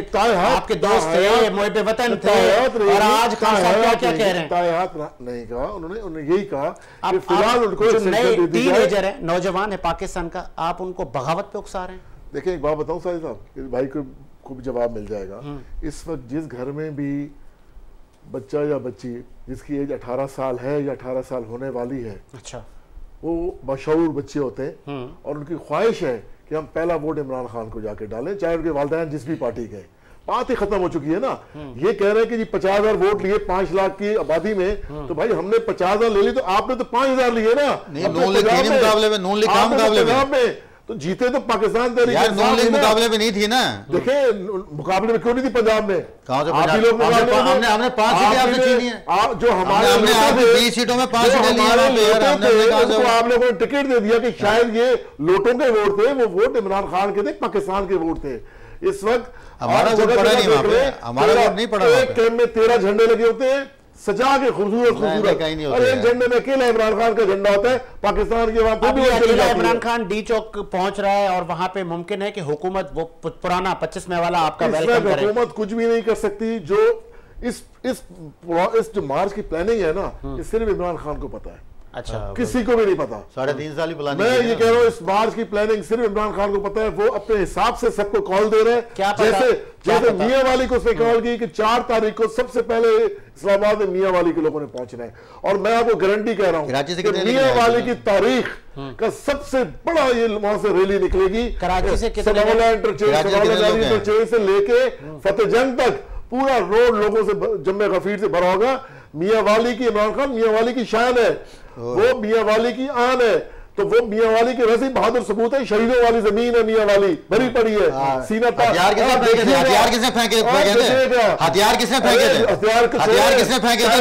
आपके दोस्त थे, मुहिब वतन थे, और आज खान साहब क्या कह रहे हैं? ताहयात नहीं कहा उन्होंने यही कहा कि फिलहाल उनको नए टीनेजर है, नौजवान है पाकिस्तान का, आप उनको बगावत पे उकसा रहे हैं। देखिए एक बात बताऊं साहिब साहब, भाई को भी जवाब मिल जाएगा। इस वक्त जिस घर में भी बच्चा या बच्ची जिसकी एज 18 साल है या 18 साल होने वाली है, अच्छा, वो मशहूर बच्चे होते हैं और उनकी ख्वाहिश है कि हम पहला वोट इमरान खान को जाके डालें, चाहे उनके वालिदैन जिस भी पार्टी के। बात ही खत्म हो चुकी है ना। ये कह रहे हैं कि जी 50,000 वोट लिए 5 लाख की आबादी में, तो भाई हमने 50,000 ले ली, तो आपने तो 5,000 लिए ना। नून लीग के मुकाबले में, नून लीग के मुकाबले में तो जीते तो पाकिस्तान तहरीक नून लीग मुकाबले में नहीं थी ना। देखिए मुकाबले में क्यों नहीं थी पंजाब में? कहां से? आप ही लोग हमने 5 सीटें आपसे छीनी है। आप जो हमारे हमने आपकी 20 सीटों में 5 सीटें ली हैं, आप लोगों ने टिकट दे दिया कि शायद ये लोटों के वोट थे, वो वोट इमरान खान के थे, पाकिस्तान के वोट थे। इस वक्त हमारा वोट पड़ा नहीं वहां पे, हमारा वोट नहीं पड़ा। एक कैंप में 13 झंडे लगे होते हैं सजा के, खूबसूरत और एक झंडे में अकेला इमरान खान का झंडा होता है। पाकिस्तान के वहां अकेला इमरान खान डी चौक पहुंच रहा है और वहां पे मुमकिन है कि हुकूमत वो पुराना 25 में वाला आपका वेलकम करे। हुकूमत कुछ भी नहीं कर सकती। जो इस जो मार्च की प्लानिंग है ना, ये सिर्फ इमरान खान को पता है। अच्छा, किसी को भी नहीं पता। 3.5 साल ही प्लानिंग। मैं ये कह रहा हूँ इस मार्च की प्लानिंग सिर्फ इमरान खान को पता है। वो अपने हिसाब से सबको कॉल दे रहे हैं। जैसे मियां वाली को उसने कॉल की कि 4 तारीख को सबसे पहले इस्लामाबाद में मियां वाली के लोगों ने पहुंचना है। और मैं आपको गारंटी कह रहा हूँ मियां वाली की तारीख का सबसे बड़ा ये वहां से रैली निकलेगी। कराची से इंटरचेंज से लेके फतेहजंग तक पूरा रोड लोगों से जम्मे गफीर से भरा होगा। मियां वाली की, इमरान खान मियां वाली की शान है, वो मियां वाली की आन है। तो वो मियां वाली के वैसे बहादुर सबूत है। शहीदों वाली जमीन है मियां वाली, भरी पड़ी है। सीना हथियार किसने फेंके थे? हथियार किसने फेंके थे? हथियार किसने फेंके थे? हथियार किसने फेंके थे?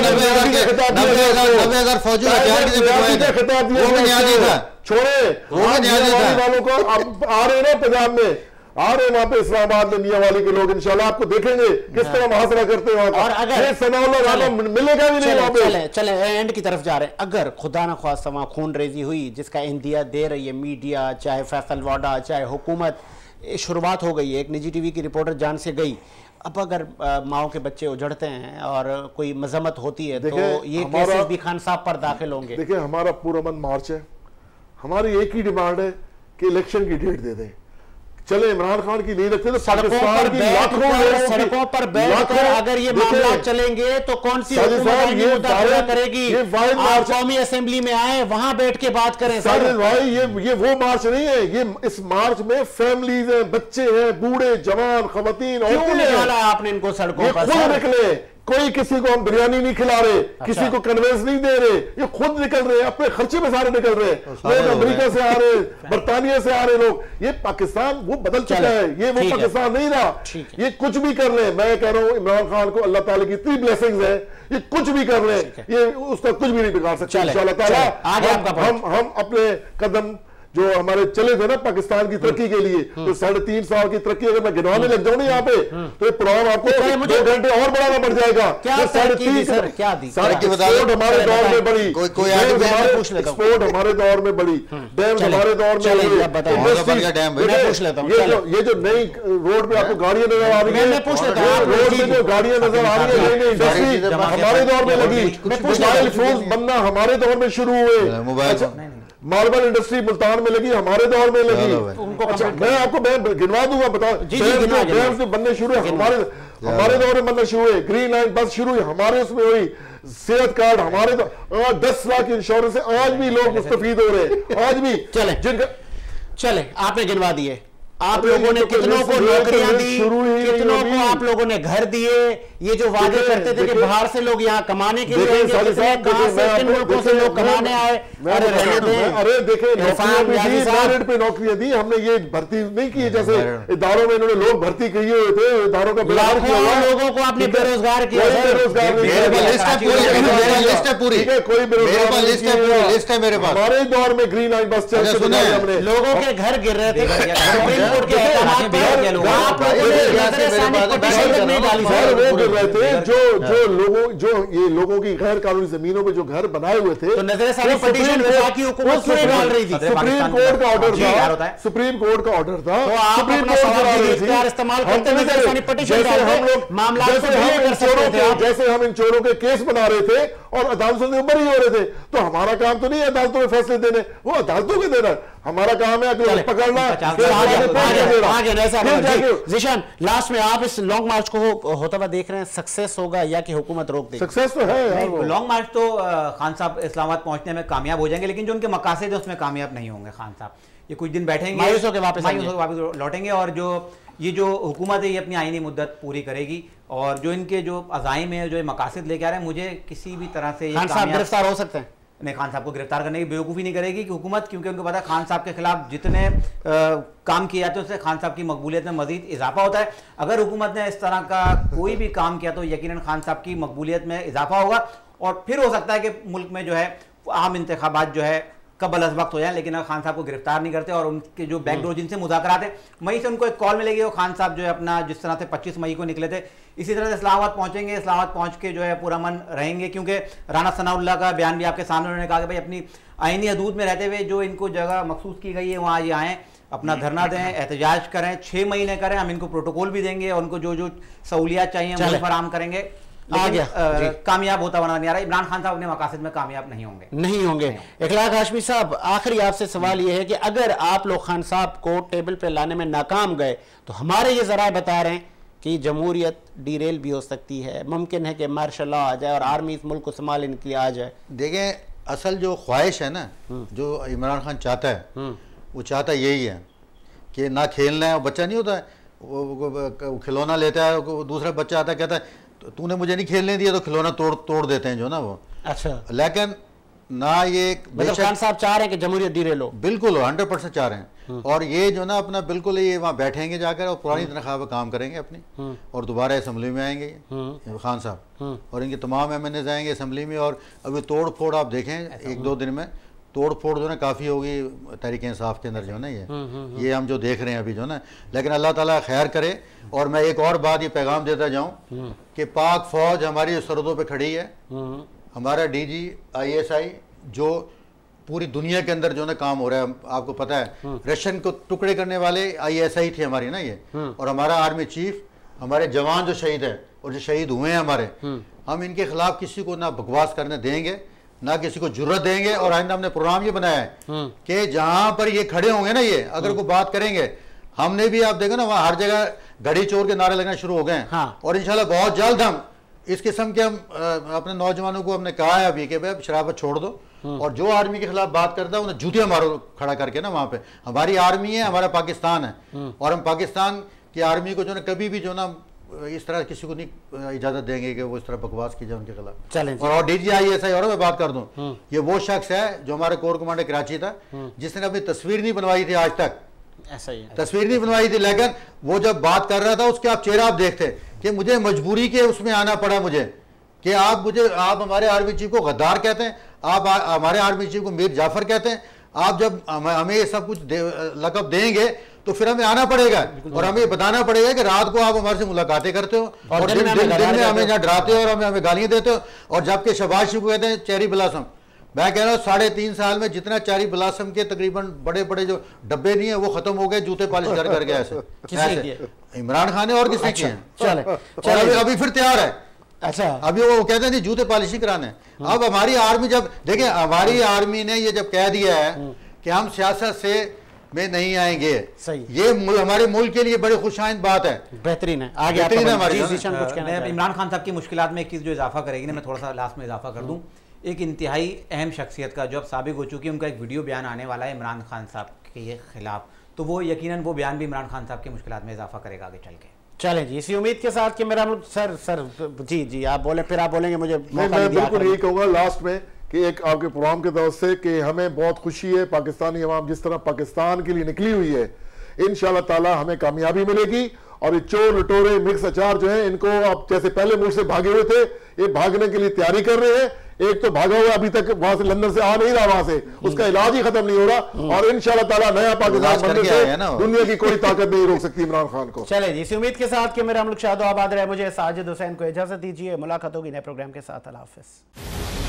90,000 फौजी हथियार किसने फेंके थे? वो भी न्याय था। छोड़े वालों को आ रहे ना पंजाब में, आ रहे वहां पे इस्लामाबाद में मियां वाली के लोग इंशाल्लाह आपको देखेंगे किस तरह मुहासरा करते हैं। और अगर मिलेगा भी नहीं वहां पे। चले एंड की तरफ जा रहे हैं। अगर खुदा न ख्वास्ता वहां खून रेजी हुई जिसका इंदिया दे रही है मीडिया, चाहे फैसल वाडा, चाहे हुकूमत, शुरुआत हो गई है। एक निजी टीवी की रिपोर्टर जान से गई। अब अगर माओ के बच्चे उजड़ते हैं और कोई मजम्मत होती है तो ये केसेस भी खान साहब पर दाखिल होंगे। देखिए हमारा पूरा मन मार्च है। हमारी एक ही डिमांड है कि इलेक्शन की डेट दे दें। चले इमरान खान की नहीं रखते तो पाकिस्तान की सड़कों पर बैठकर अगर ये मामला चलेंगे तो कौन सी हुकूमत ये मुद्दा करेगी? आप कौमी असेंबली में आए, वहां बैठ के बात करें। सर भाई ये वो मार्च नहीं है। ये इस मार्च में फैमिलीज हैं, बच्चे हैं, बूढ़े जवान खवातीन, क्यों निकाला आपने इनको सड़कों पर? खुद निकले। कोई किसी को हम बिरयानी नहीं खिला रहे, किसी को कन्वेंस नहीं दे रहे, ये खुद निकल रहे हैं, अपने खर्चे में सारे निकल रहे हैं। लोग अमेरिका से आ रहे हैं, बर्तानिया से आ रहे लोग। ये पाकिस्तान वो बदल चुका है, ये वो पाकिस्तान नहीं रहा। ये कुछ भी कर ले, मैं कह रहा हूँ इमरान खान को अल्लाह ताला की इतनी ब्लेसिंग्स है, ये कुछ भी कर ले, ये उसका कुछ भी नहीं बिगाड़ सकते इंशाअल्लाह ताला। हम अपने कदम जो हमारे चले थे ना पाकिस्तान की तरक्की के लिए, तो 3.5 साल की तरक्की अगर मैं गिनवाने लग जाऊं यहाँ पे तो ये प्रोग्राम आपको 2 घंटे और बढ़ाना पड़ जाएगा। क्या 3.5 हमारे दौर में बढ़ी, एक्सपोर्ट हमारे दौर में बढ़ी, डैम हमारे दौर में, ये जो नई रोड पे आपको गाड़ियां नजर आ रही है, रोड पे जो गाड़ियां नजर आ रही है, नई इंडस्ट्री हमारे दौर में लगी, मोबाइल फोन बनना हमारे दौर में शुरू हुए, मार्बल इंडस्ट्री मुल्तान में लगी हमारे दौर में लगी। अच्छा मैं आपको गिनवा दूंगा, बताओ डैम्स बनने शुरू है हमारे दौर में बनना शुरू हुए, ग्रीन लाइन बस शुरू हुई हमारे उसमें हुई, सेहत कार्ड हमारे 10 लाख इंश्योरेंस से आज भी लोग मुस्तफीद हो रहे हैं। आज भी चले आपने गिनवा दिए। आप लोगों ने कितनों को नौकरियां दी, कितनों को आप लोगों ने घर दिए। ये जो वादे करते थे कि बाहर से लोग यहाँ कमाने के लिए आएंगे, कहां से किन मुल्कों से लोग कमाने आए? अरे देखे मेरिट पे नौकरियां दी हमने, ये भर्ती नहीं की जैसे इदारों में इन्होंने लोग भर्ती किए हुए थे, इदारों का लोगों को आपने बेरोजगार किया। हमारे दौर में ग्रीन लाइन बस चल हमने, लोगों के घर गिर रहे थे, जो ये लोगों की गैर कानूनी जमीनों पे जो घर बनाए हुए थे, तो सुप्रीम कोर्ट का ऑर्डर था, सुप्रीम कोर्ट का ऑर्डर था, सुप्रीम कोर्ट इस्तेमाल करते हुए जैसे हम इन चोरों के केस बना रहे थे और अदालतों से ऊपर ही हो रहे थे। तो हमारा काम तो नहीं है अदालतों में फैसले देने, वो अदालतों के देना, हमारा काम है अगर पकड़ना। ज़ीशान, लास्ट में आप इस लॉन्ग मार्च को होता हुआ देख रहे हैं, सक्सेस होगा या कि हुकूमत रोक देगी? सक्सेस तो है, लॉन्ग मार्च तो खान साहब इस्लामाबाद पहुंचने में कामयाब हो जाएंगे, लेकिन जो उनके मकासद है उसमें कामयाब नहीं होंगे खान साहब। ये कुछ दिन बैठेंगे, मायूस होकर वापस लौटेंगे, और जो हुकूमत है ये अपनी आईनी मुद्दत पूरी करेगी, और जो इनके जो अज़ाइम है, जो मकासद लेके आ रहे हैं, मुझे किसी भी तरह से खान साहब गिरफ्तार हो सकते हैं। नहीं, खान साहब को गिरफ्तार करने की बेवकूफ़ी नहीं करेगी कि हुकूमत, क्योंकि उनको पता है खान साहब के खिलाफ जितने काम किए जाते हैं उससे खान साहब की मकबूलियत में मजीद इजाफा होता है। अगर हुकूमत ने इस तरह का कोई भी काम किया तो यकीनन खान साहब की मकबूलियत में इजाफा होगा, और फिर हो सकता है कि मुल्क में जो है आम इंतखाबात जो है कबल अज़ वक्त हो जाए। लेकिन अगर खान साहब को गिरफ्तार नहीं करते और उनके जो बैकडोर जिनसे मुज़ाकरात है, मई से उनको एक कॉल मिलेगी, और खान साहब जो है अपना जिस तरह से 25 मई को निकले थे इसी तरह से इस्लामाबाद पहुंचेंगे। इस्लामाबाद पहुंच के जो है पूरा मन रहेंगे, क्योंकि राना सनाउल्लाह का बयान भी आपके सामने, उन्होंने कहा कि भाई अपनी आईनी हदूद में रहते हुए जो इनको जगह मखसूस की गई है वहाँ ये आएँ, अपना धरना दें, एहतजाज करें, 6 महीने करें, हम इनको प्रोटोकॉल भी देंगे और उनको जो सहूलियात चाहिए वो फराहम करेंगे। कामयाब होता हुआ नहीं आ रहा। इमरान खान साहब अपने मकासद में कामयाब नहीं होंगे। इखलाक हाशमी साहब, आखिरी आपसे सवाल ये है कि अगर आप लोग खान साहब को टेबल पे लाने में नाकाम गए तो हमारे ये जरा बता रहे हैं कि जमहूरियत डीरेल भी हो सकती है, मुमकिन है कि मार्शल लॉ आ जाए और आर्मी इस मुल्क को संभालने के लिए आ जाए। देखें, असल जो ख्वाहिश है ना, जो इमरान खान चाहता है, वो चाहता यही है कि ना खेलना है। वो बच्चा नहीं होता है, वो खिलौना लेता है, दूसरा बच्चा आता है कहता है तूने मुझे नहीं खेलने दिया, तो खिलौना तोड़ देते हैं जो ना वो। अच्छा, लेकिन ना ये खान साहब चाह रहे हैं कि जमहूरियत डीरेल हो? बिल्कुल 100% चाह रहे हैं। और ये जो ना अपना बिल्कुल ये वहाँ बैठेंगे जाकर और पुरानी तनख्वाह पर काम करेंगे अपनी, और दोबारा असम्बली में आएंगे खान साहब, और इनके तमाम MNAs आएंगे असम्बली में। और अभी तोड़ फोड़ आप देखें 1-2 दिन में तोड़ फोड़ जो ना काफ़ी होगी तहरीक इंसाफ के अंदर जो ना ये हम जो देख रहे हैं अभी जो ना। लेकिन अल्लाह ताला खैर करे। और मैं एक और बात ये पैगाम देता जाऊँ कि पाक फौज हमारी सरहदों पे खड़ी है, हमारा DG ISI जो पूरी दुनिया के अंदर जो ना काम हो रहा है, आपको पता है रशियन को टुकड़े करने वाले ISI थे हमारी ना ये, और हमारा आर्मी चीफ, हमारे जवान जो शहीद है और जो शहीद हुए हैं हमारे, हम इनके खिलाफ किसी को ना बकवास करने देंगे, ना किसी को जुर्रत देंगे। और आइंदा हमने प्रोग्राम ये बनाया है कि जहां पर ये खड़े होंगे ना ये अगर कोई बात करेंगे, हमने भी आप देखो ना वहाँ हर जगह घड़ी चोर के नारे लगना शुरू हो गए हैं। हाँ। और इंशाल्लाह बहुत जल्द हम इस किस्म के हम अपने नौजवानों को हमने कहा है अभी कि भाई शराबत छोड़ दो, और जो आर्मी के खिलाफ बात करता है उन्हें जूतियां मारो खड़ा करके ना वहाँ पे। हमारी आर्मी है, हमारा पाकिस्तान है, और हम पाकिस्तान की आर्मी को जो ना कभी भी जो ना इस तरह किसी को नहीं इजाजत देंगे कि वो इस तरह बकवास की जाए उनके खिलाफ। चलें। और DG ISI और मैं बात कर दूं, ये वो शख्स है जो हमारे कोर कमांडर कराची था, जिसने अपनी तस्वीर नहीं बनवाई थी आज तक, ऐसा ही तस्वीर नहीं बनवाई थी, लेकिन वो जब बात कर रहा था उसके आप चेहरा आप देखते कि मुझे मजबूरी के उसमें आना पड़ा मुझे, कि आप हमारे आर्मी चीफ को गद्दार कहते हैं, आप हमारे आर्मी चीफ को मीर जाफर कहते हैं, आप जब हमें ये सब कुछ लक़ब देंगे तो फिर हमें आना पड़ेगा और हमें बताना पड़ेगा कि रात को आप हमारे से मुलाकातें करते हो और दिन में हमें जहाँ डराते हो और हमें गालियां देते हो। और जबकि शहबाज शरीफ को कहते हैं चेरी ब्लॉसम, मैं कह रहा हूँ 3.5 साल में जितना चेरी ब्लॉसम के तकरीबन बड़े बड़े जो डब्बे नहीं है वो खत्म हो गए, जूते पॉलिश कर गए ऐसे इमरान खान ने और किसने किए हैं। अभी फिर तैयार है। अच्छा, अभी वो कहते हैं जूते पॉलिशिंग कराने। अब हमारी आर्मी जब देखें, हमारी आर्मी ने ये जब कह दिया है कि हम सियासत से में नहीं आएंगे, सही, ये हमारे मुल्क के लिए बड़ी खुशाइंद बात है, बेहतरीन है। आगे इमरान खान साहब की मुश्किलात में एक चीज़ जो इजाफा करेगी ना, मैं थोड़ा सा लास्ट में इजाफा कर दूं, एक इंतहाई अहम शख्सियत का जो अब साबित हो चुकी है, उनका एक वीडियो बयान आने वाला है इमरान खान साहब के खिलाफ, तो वो यकीनन वो बयान भी इमरान खान साहब की मुश्किलात में इजाफा करेगा आगे चल के। चलें जी, इसी उम्मीद के साथ कि मेरा सर जी आप बोले, फिर आप बोलेंगे मुझे। मैं बिल्कुल यही कहूँगा लास्ट में कि एक आपके प्रोग्राम के तरफ से कि हमें बहुत खुशी है, पाकिस्तानी अवाम जिस तरह पाकिस्तान के लिए निकली हुई है, इंशाल्लाह ताला हमें कामयाबी मिलेगी। और ये चोर लटोरे मिक्स अचार जो है, इनको अब जैसे पहले मुल्क से भागे हुए थे, ये भागने के लिए तैयारी कर रहे हैं। एक तो भागा हुआ अभी तक वहां से लंदन से आ नहीं रहा, वहां से उसका इलाज ही खत्म नहीं हो रहा, और इंशाल्लाह ताला नया पाकिस्तान बनने से दुनिया की कोई ताकत नहीं रोक सकती इमरान खान को। चले जी, इसी उम्मीद के साथ कि मेरा मुल्क शादो आबाद रहे, मुझे साजिद हुसैन को इजाजत दीजिए। मुलाकात होगी नए प्रोग्राम के साथ। अल्लाह हाफिज।